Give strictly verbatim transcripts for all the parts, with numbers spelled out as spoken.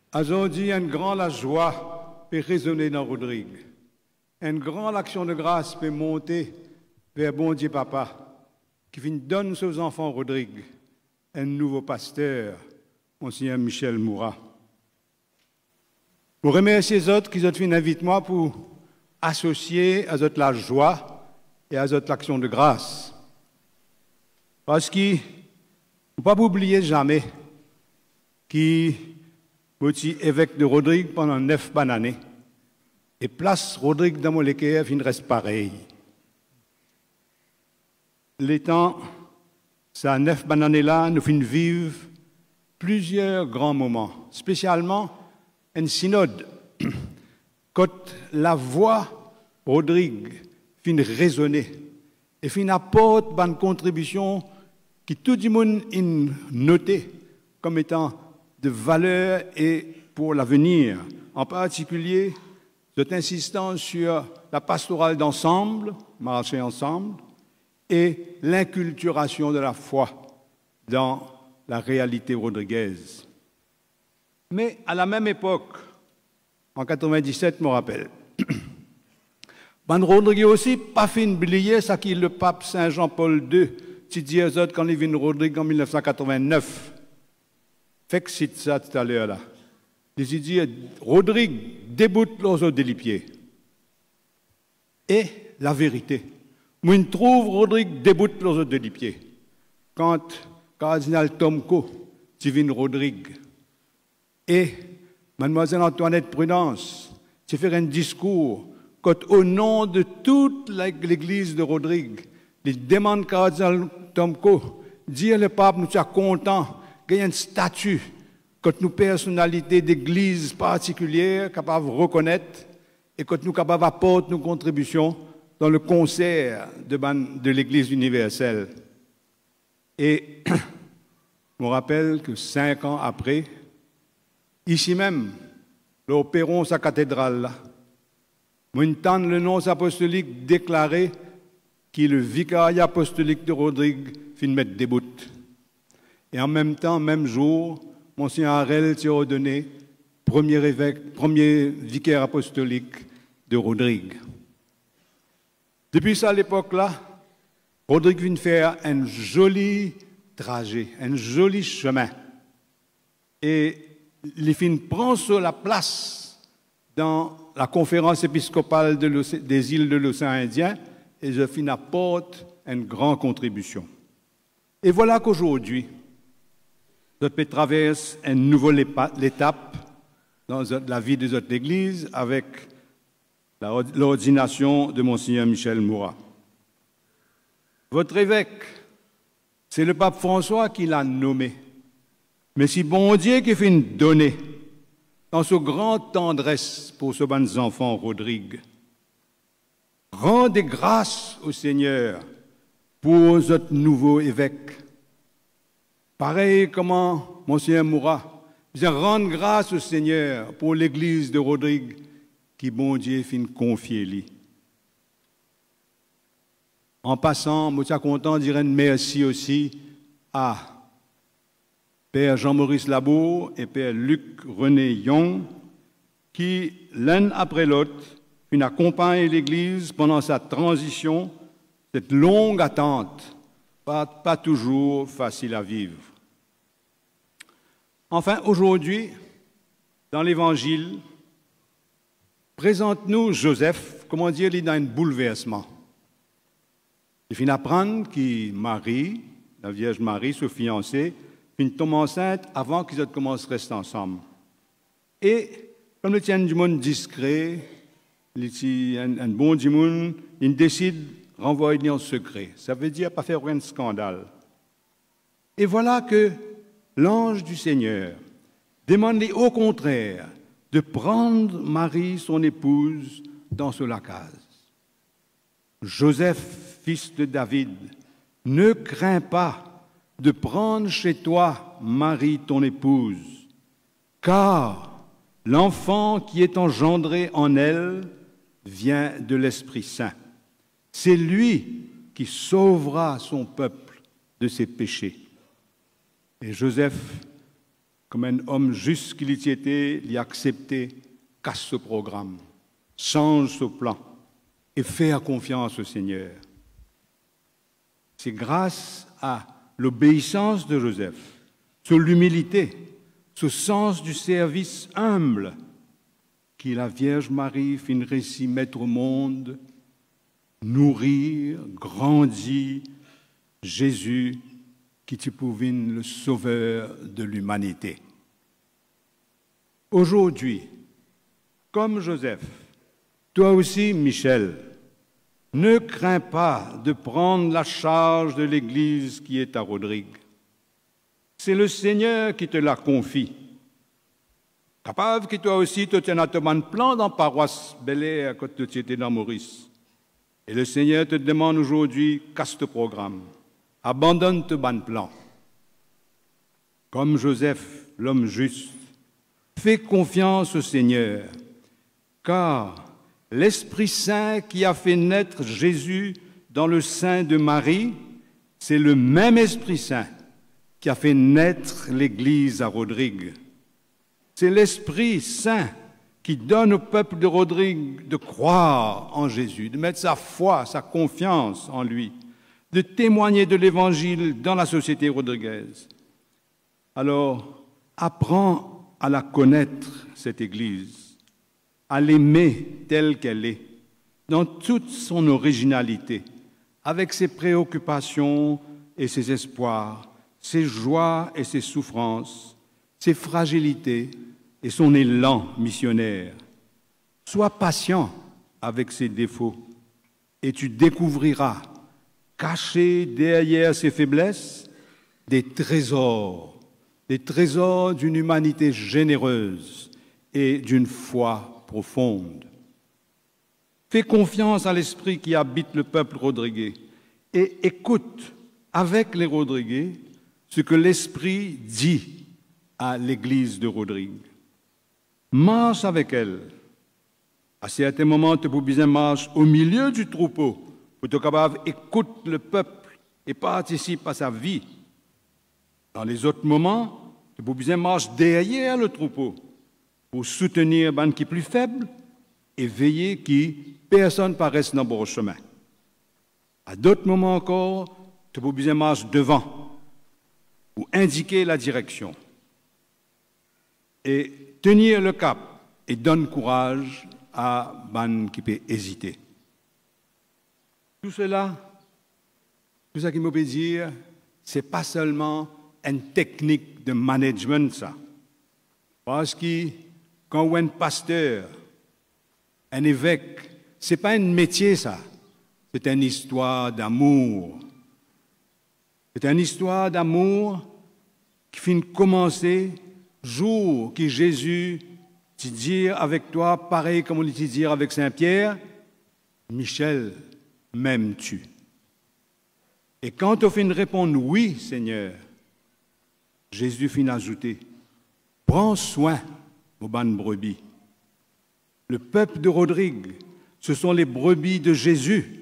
Aujourd'hui, une grande joie peut résonner dans Rodrigue. Une grande action de grâce peut monter vers bon Dieu Papa, qui vient donner aux enfants Rodrigue un nouveau pasteur, Monseigneur Michel Moura. Pour remercier les autres qui ont fait invite moi pour associer à eux la joie et à eux l'action de grâce. Parce qu'il ne faut pas oublier jamais qui petit évêque de Rodrigue pendant neuf bonnes années et place Rodrigue dans mon équerre, il reste pareil. Les temps, ça neuf bonnes années là, nous finissons vivre plusieurs grands moments, spécialement un synode. Quand la voix Rodrigue finit résonner et finit apporte une contribution qui tout le monde a noté comme étant de valeur et pour l'avenir. En particulier, cette insistance sur la pastorale d'ensemble, marcher ensemble, et l'inculturation de la foi dans la réalité rodriguaise. Mais à la même époque, en quatre-vingt-dix-sept, je me rappelle, Ban Rodrigue aussi pas fait oublier ça qui le pape Saint Jean-Paul deux, qui dit aux autres quand il vient Rodrigue en mille neuf cent quatre-vingt-neuf. Fait que c'est ça tout à l'heure là. Il dit Rodrigue déboute los autres des pieds. Et la vérité. Moi, je trouve Rodrigue déboute los autres des pieds. Quand cardinal Tomco, tu viens Rodrigue. Et mademoiselle Antoinette Prudence, tu fais un discours quand au nom de toute l'église de Rodrigue, il demande cardinal Tomco, dire le pape, nous sommes contents qu'il y ait un statut, quand nous personnalités d'église particulière capables de reconnaître et quand nous capables d'apporter nos contributions dans le concert de, de l'église universelle. Et je me rappelle que cinq ans après, ici même, le Perron, sa cathédrale, là, m'entend le nom apostolique déclaré qui est le vicariat apostolique de Rodrigue, fin de mettre debout. Et en même temps, même jour, Monseigneur Harel s'est ordonné premier évêque, premier vicaire apostolique de Rodrigue. Depuis ça, à l'époque-là, Rodrigue vient faire un joli trajet, un joli chemin. Et il fin prend sur la place dans la conférence épiscopale de des îles de l'océan Indien et je fin apporte une grande contribution. Et voilà qu'aujourd'hui, notre traverse une nouvelle étape dans la vie de notre Église avec l'ordination de Monseigneur Michel Moura. Votre évêque, c'est le pape François qui l'a nommé. Mais si bon Dieu qui fait une donnée dans ce grande tendresse pour ce bon enfant Rodrigue, rendez grâce au Seigneur pour notre nouveau évêque. Pareil comment Monseigneur Moura, je rends grâce au Seigneur pour l'église de Rodrigue qui, bon Dieu, fin confier lui. En passant, je suis content de dire un merci aussi à Père Jean-Maurice Labour et Père Luc René Young qui, l'un après l'autre, une accompagne l'église pendant sa transition, cette longue attente, pas, pas toujours facile à vivre. Enfin, aujourd'hui, dans l'Évangile, présente-nous Joseph, comment dire, il est dans un bouleversement. Il finit apprendre que Marie, la Vierge Marie, sa fiancée, finit tomber enceinte avant qu'ils commencent à rester ensemble. Et, comme le tient du monde discret, un, un bon du monde, il décide de renvoyer en secret. Ça veut dire pas faire aucun scandale. Et voilà que l'ange du Seigneur demande au contraire de prendre Marie, son épouse, dans ce lacase. Joseph, fils de David, ne crains pas de prendre chez toi Marie, ton épouse, car l'enfant qui est engendré en elle vient de l'Esprit Saint. C'est lui qui sauvera son peuple de ses péchés. Et Joseph comme un homme juste qu'il y était, il a accepté, casse ce programme, change ce plan et fait confiance au Seigneur. C'est grâce à l'obéissance de Joseph, sur l'humilité, ce sens du service humble, qui la Vierge Marie fin récit mettre au monde, nourrir, grandir Jésus, qui te pouvine le sauveur de l'humanité. Aujourd'hui, comme Joseph, toi aussi, Michel, ne crains pas de prendre la charge de l'Église qui est à Rodrigue. C'est le Seigneur qui te la confie. Capable que toi aussi, tu tiens à te un plan dans la paroisse Bel-Air quand tu étais dans Maurice. Et le Seigneur te demande aujourd'hui, casse ce programme, abandonne ce bon plan. Comme Joseph, l'homme juste, fais confiance au Seigneur, car l'Esprit Saint qui a fait naître Jésus dans le sein de Marie, c'est le même Esprit Saint qui a fait naître l'Église à Rodrigue. C'est l'Esprit Saint qui donne au peuple de Rodrigue de croire en Jésus, de mettre sa foi, sa confiance en lui, de témoigner de l'Évangile dans la société rodriguaise. Alors, apprends à la connaître, cette Église, à l'aimer telle qu'elle est, dans toute son originalité, avec ses préoccupations et ses espoirs, ses joies et ses souffrances, ses fragilités et son élan missionnaire. Sois patient avec ses défauts et tu découvriras, cachés derrière ses faiblesses, des trésors, des trésors d'une humanité généreuse et d'une foi profonde. Fais confiance à l'esprit qui habite le peuple rodriguais et écoute avec les Rodriguais ce que l'esprit dit à l'église de Rodrigue. Marche avec elle. À certains moments, tu peux bien marcher au milieu du troupeau pour te capable écoute le peuple et participe à sa vie. Dans les autres moments, tu peux bien marcher derrière le troupeau pour soutenir les qui plus faibles et veiller qui personne ne paraisse dans le chemin. À d'autres moments encore, tu peux bien marcher devant pour indiquer la direction et tenir le cap et donne courage à ban qui peut hésiter. Tout cela, tout ça qui me peut dire, c'est pas seulement une technique de management, ça. Parce que quand on est un pasteur, un évêque, c'est pas un métier, ça. C'est une histoire d'amour. C'est une histoire d'amour qui finit de commencer jour que Jésus te dit avec toi, pareil comme on te dit avec Saint-Pierre, Michel, m'aimes-tu? Et quand tu fin de répondre oui, Seigneur, Jésus fin d'ajouter, prends soin aux bonnes brebis. Le peuple de Rodrigue, ce sont les brebis de Jésus,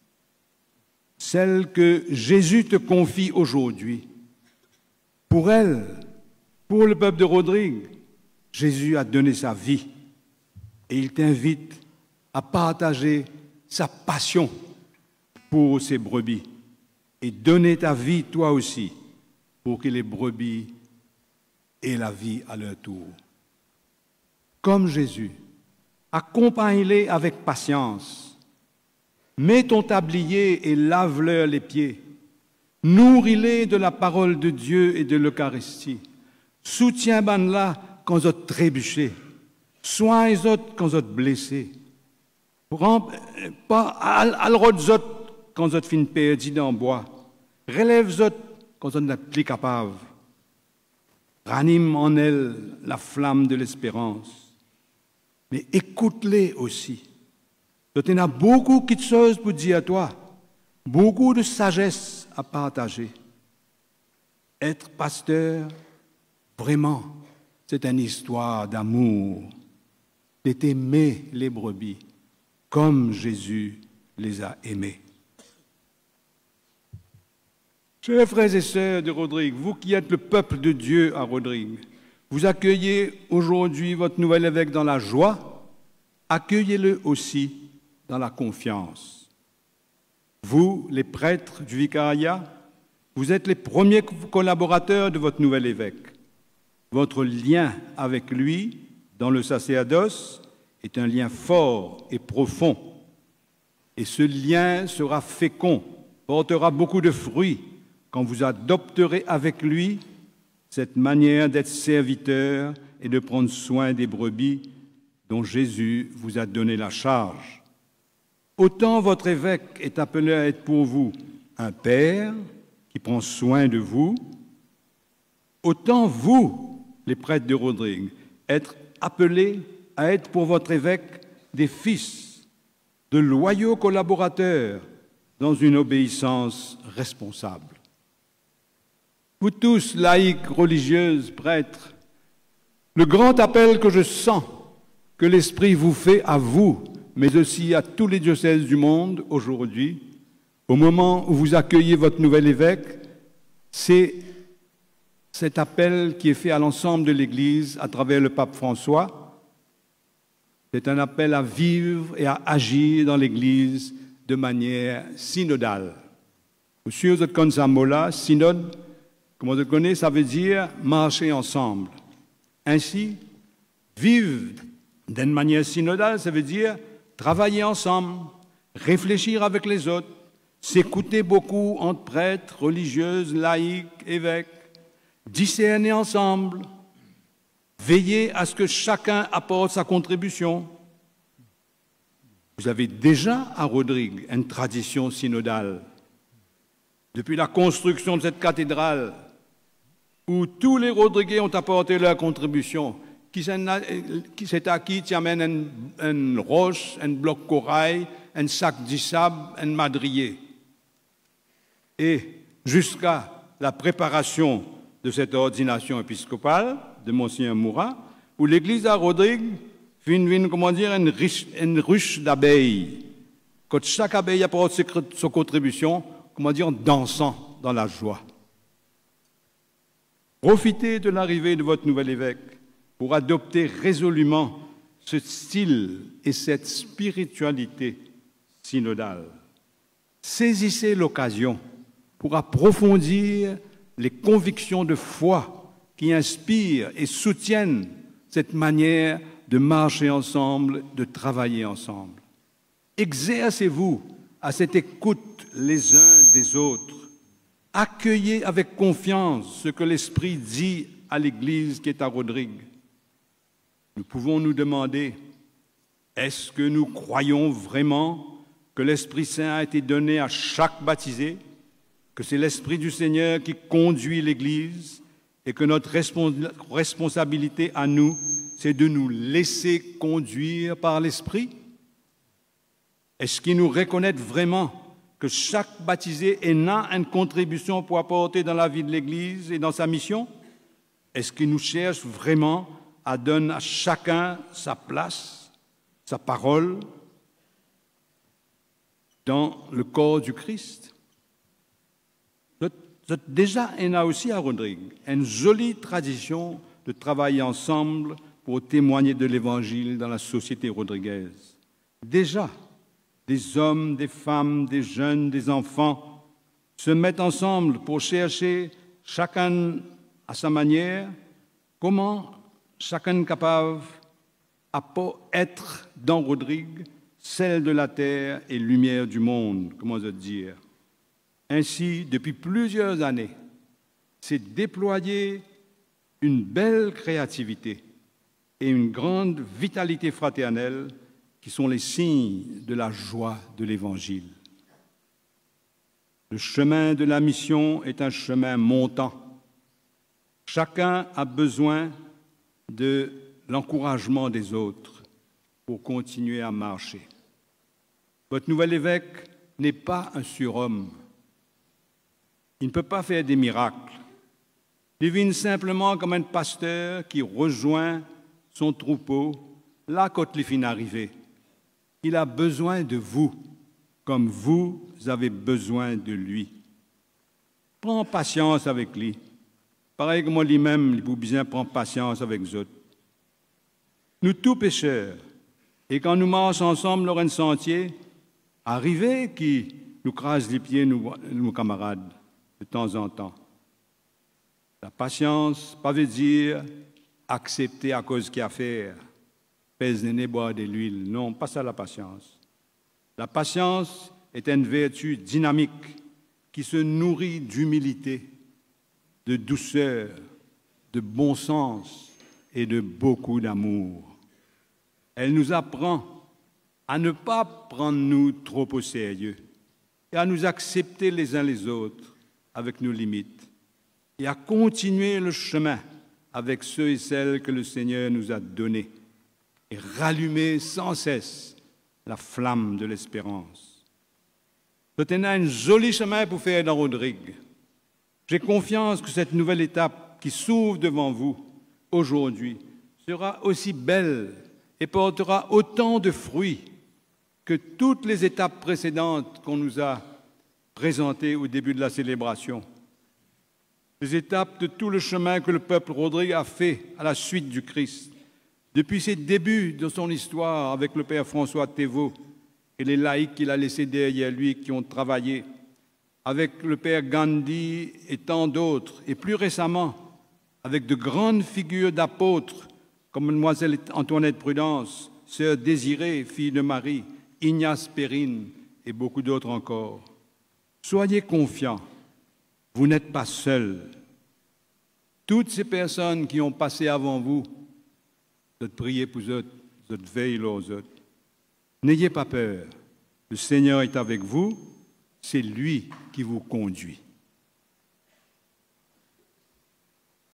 celles que Jésus te confie aujourd'hui. Pour elles, pour le peuple de Rodrigue, Jésus a donné sa vie et il t'invite à partager sa passion pour ces brebis et donner ta vie toi aussi pour que les brebis aient la vie à leur tour. Comme Jésus, accompagne-les avec patience. Mets ton tablier et lave-leur les pieds. Nourris-les de la parole de Dieu et de l'Eucharistie. Soutiens ban-là quand ils ont trébuché. Soigne les autres quand ils ont blessé. Prends pas à l'autre quand ils ont fin perdu dans le bois. Relève les autres quand ils sont plus capables. Ranime en elles la flamme de l'espérance. Mais écoute-les aussi. Il y en a beaucoup de choses pour dire à toi, beaucoup de sagesse à partager. Être pasteur, vraiment, c'est une histoire d'amour, d'aimer les brebis comme Jésus les a aimés. Chers frères et sœurs de Rodrigue, vous qui êtes le peuple de Dieu à Rodrigue, Vous accueillez aujourd'hui votre nouvel évêque dans la joie, accueillez-le aussi dans la confiance. Vous, les prêtres du vicariat, vous êtes les premiers collaborateurs de votre nouvel évêque. Votre lien avec lui dans le sacerdoce est un lien fort et profond. Et ce lien sera fécond, portera beaucoup de fruits quand vous adopterez avec lui cette manière d'être serviteur et de prendre soin des brebis dont Jésus vous a donné la charge. Autant votre évêque est appelé à être pour vous un père qui prend soin de vous, autant vous, les prêtres de Rodrigue, êtes appelés à être pour votre évêque des fils, de loyaux collaborateurs dans une obéissance responsable. Vous tous, laïcs, religieuses, prêtres, le grand appel que je sens que l'Esprit vous fait à vous, mais aussi à tous les diocèses du monde aujourd'hui, au moment où vous accueillez votre nouvel évêque, c'est cet appel qui est fait à l'ensemble de l'Église à travers le pape François. C'est un appel à vivre et à agir dans l'Église de manière synodale. Monsieur Zotkonsamola, synode, comme on le connaît, ça veut dire marcher ensemble. Ainsi, vivre d'une manière synodale, ça veut dire travailler ensemble, réfléchir avec les autres, s'écouter beaucoup entre prêtres, religieuses, laïcs, évêques, discerner ensemble, veiller à ce que chacun apporte sa contribution. Vous avez déjà à Rodrigue une tradition synodale. Depuis la construction de cette cathédrale, où tous les Rodriguais ont apporté leur contribution, qui s'est acquis, qui amène une, une roche, un bloc corail, un sac d'issab, un madrier. Et jusqu'à la préparation de cette ordination épiscopale de Monseigneur Moura, où l'église à Rodrigue fait une, comment dire, une, riche, une ruche d'abeilles. Quand chaque abeille apporte sa contribution, comment dire, en dansant dans la joie. Profitez de l'arrivée de votre nouvel évêque pour adopter résolument ce style et cette spiritualité synodale. Saisissez l'occasion pour approfondir les convictions de foi qui inspirent et soutiennent cette manière de marcher ensemble, de travailler ensemble. Exercez-vous à cette écoute les uns des autres. Accueillez avec confiance ce que l'Esprit dit à l'Église qui est à Rodrigue. Nous pouvons nous demander, est-ce que nous croyons vraiment que l'Esprit Saint a été donné à chaque baptisé, que c'est l'Esprit du Seigneur qui conduit l'Église et que notre responsabilité à nous, c'est de nous laisser conduire par l'Esprit? Est-ce qu'ils nous reconnaissent vraiment que chaque baptisé a une contribution pour apporter dans la vie de l'Église et dans sa mission? Est-ce qu'ils nous cherchent vraiment à donner à chacun sa place, sa parole dans le corps du Christ? Déjà, il y a aussi à Rodrigue une jolie tradition de travailler ensemble pour témoigner de l'Évangile dans la société rodriguaise. Déjà, des hommes, des femmes, des jeunes, des enfants se mettent ensemble pour chercher, chacun à sa manière, comment chacun est capable d'être dans Rodrigue, celle de la terre et lumière du monde, comment je dire. Ainsi, depuis plusieurs années, s'est déployée une belle créativité et une grande vitalité fraternelle qui sont les signes de la joie de l'Évangile. Le chemin de la mission est un chemin montant. Chacun a besoin de l'encouragement des autres pour continuer à marcher. Votre nouvel évêque n'est pas un surhomme. Il ne peut pas faire des miracles. Il vit simplement comme un pasteur qui rejoint son troupeau là quand il finit d'arriver. Il a besoin de vous, comme vous avez besoin de lui. Prends patience avec lui. pareil que moi lui-même, il faut bien prendre patience avec les autres. Nous tous pécheurs, et quand nous marchons ensemble dans un sentier, arrivé qui nous crase les pieds, nous, nos camarades, de temps en temps. La patience, pas veut dire accepter à cause qu'il y a à faire, pèse le nez, boire de l'huile. Non, pas ça la patience. La patience est une vertu dynamique qui se nourrit d'humilité, de douceur, de bon sens et de beaucoup d'amour. Elle nous apprend à ne pas prendre nous trop au sérieux et à nous accepter les uns les autres avec nos limites et à continuer le chemin avec ceux et celles que le Seigneur nous a donnés et rallumer sans cesse la flamme de l'espérance. C'est un joli chemin pour faire dans Rodrigue. J'ai confiance que cette nouvelle étape qui s'ouvre devant vous aujourd'hui sera aussi belle et portera autant de fruits que toutes les étapes précédentes qu'on nous a présentées au début de la célébration. Les étapes de tout le chemin que le peuple Rodrigue a fait à la suite du Christ, depuis ses débuts de son histoire avec le Père François Thévaux et les laïcs qu'il a laissés derrière lui qui ont travaillé, avec le Père Gandhi et tant d'autres, et plus récemment avec de grandes figures d'apôtres comme Mademoiselle Antoinette Prudence, Sœur Désirée, fille de Marie, Ignace Perrine et beaucoup d'autres encore. Soyez confiants, vous n'êtes pas seuls. Toutes ces personnes qui ont passé avant vous, vous êtes priés pour eux, vous êtes veillés aux autres. N'ayez pas peur, le Seigneur est avec vous, c'est lui qui vous conduit.